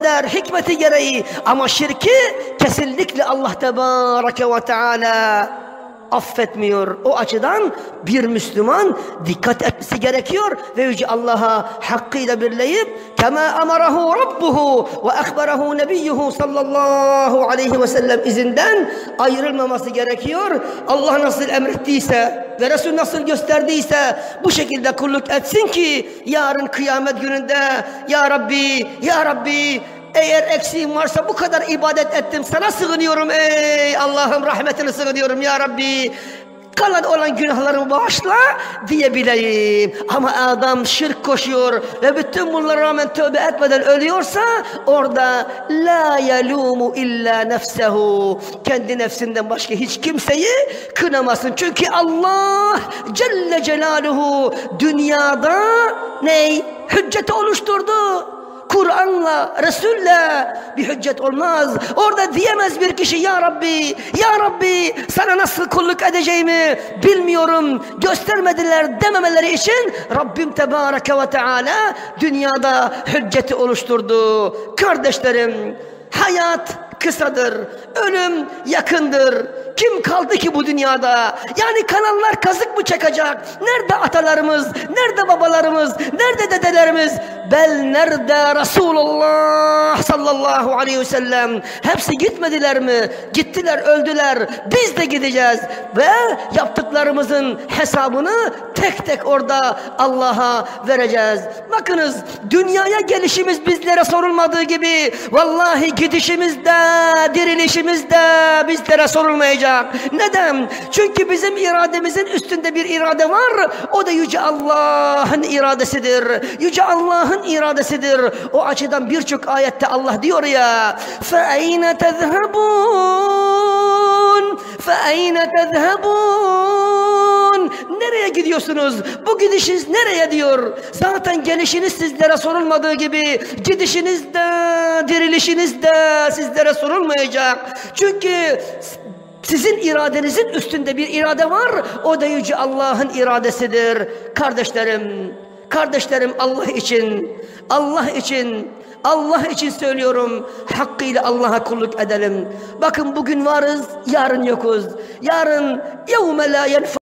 eder hikmeti gereği. Ama şirki kesinlikle Allah Tebareke ve Teala affetmiyor. O açıdan bir Müslüman dikkat etmesi gerekiyor ve Yüce Allah'a hakkıyla birleyip kema emarahu rabbuhu ve akbarahu nebiyyuhu sallallahu aleyhi ve sellem izinden ayrılmaması gerekiyor. Allah nasıl emrettiyse ve Resul nasıl gösterdiyse bu şekilde kulluk etsin ki yarın kıyamet gününde ya Rabbi, ya Rabbi, eğer eksiğim varsa bu kadar ibadet ettim, sana sığınıyorum ey Allah'ım, rahmetine sığınıyorum ya Rabbi, kalan olan günahlarımı bağışla diyebileyim. Ama adam şirk koşuyor ve bütün bunlara rağmen tövbe etmeden ölüyorsa orada la yalumu illa nefsehu, kendi nefsinden başka hiç kimseyi kınamasın. Çünkü Allah Celle Celaluhu dünyada hücceti oluşturdu. Kur'an'la, Resul'le bir hüccet olmaz. Orada diyemez bir kişi ya Rabbi, ya Rabbi sana nasıl kulluk edeceğimi bilmiyorum, göstermediler dememeleri için Rabbim Tebareke ve Teala dünyada hücceti oluşturdu. Kardeşlerim, hayat kısadır, ölüm yakındır. Kim kaldı ki bu dünyada? Yani kanallar kazık mı çekecek? Nerede atalarımız? Nerede babalarımız? Nerede dedelerimiz? Nerede Resulullah sallallahu aleyhi ve sellem? Hepsi gitmediler mi? Gittiler, öldüler. Biz de gideceğiz ve yaptıklarımızın hesabını tek tek orada Allah'a vereceğiz. Bakınız, dünyaya gelişimiz bizlere sorulmadığı gibi vallahi gidişimizde, dirilişimizde bizlere sorulmayacak. Neden? Çünkü bizim irademizin üstünde bir irade var. O da Yüce Allah'ın iradesidir. Yüce Allah'ın iradesidir. O açıdan birçok ayette Allah diyor ya فَاَيْنَ تَذْهَبُونَ فَاَيْنَ تَذْهَبُونَ Nereye gidiyorsunuz? Bu gidişiniz nereye diyor. Zaten gelişiniz sizlere sorulmadığı gibi gidişiniz de, dirilişiniz de sizlere sorulmayacak. Çünkü sizin iradenizin üstünde bir irade var. O da Yüce Allah'ın iradesidir. Kardeşlerim, Allah için söylüyorum. Hakkıyla Allah'a kulluk edelim. Bakın bugün varız, yarın yokuz. Yarın yevme la yenfa